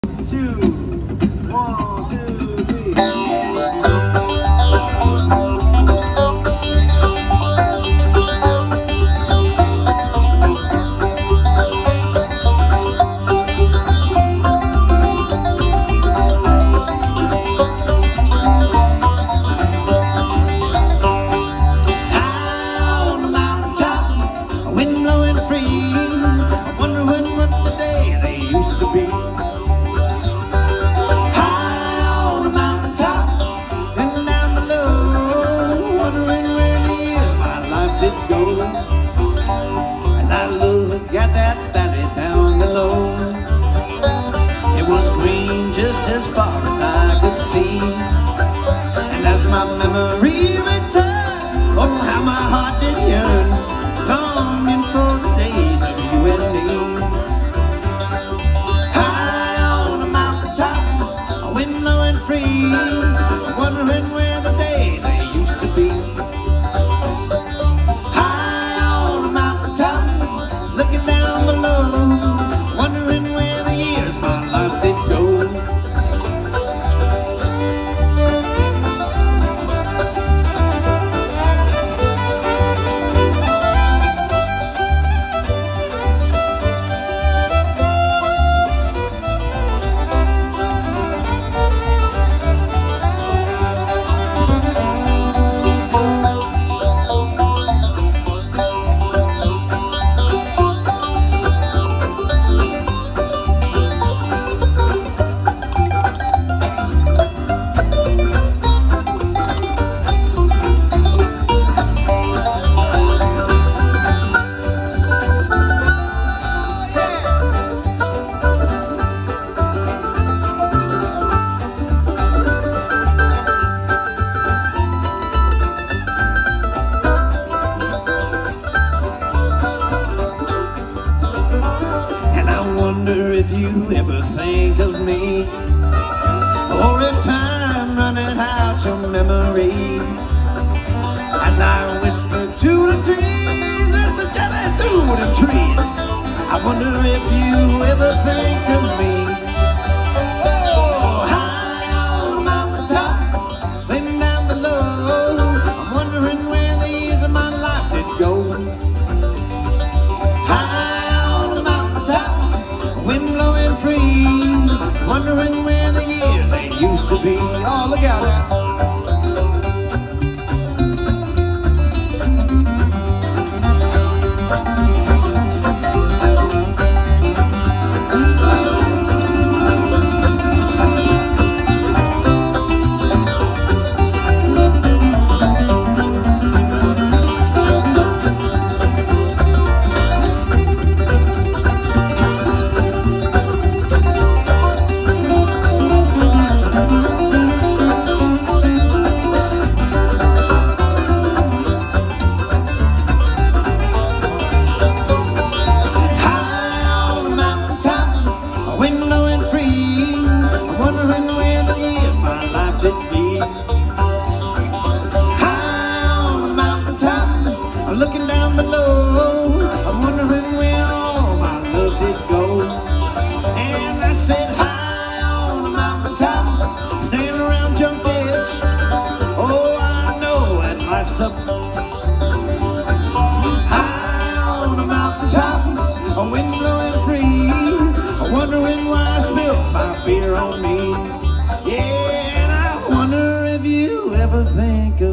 And as my memory returned, oh how my heart did yearn, longing for the days of you and me. High on the mountaintop, a wind blowing free, wondering where the days they used to be. High on the mountaintop, looking down below, wondering where the years my life did go. Think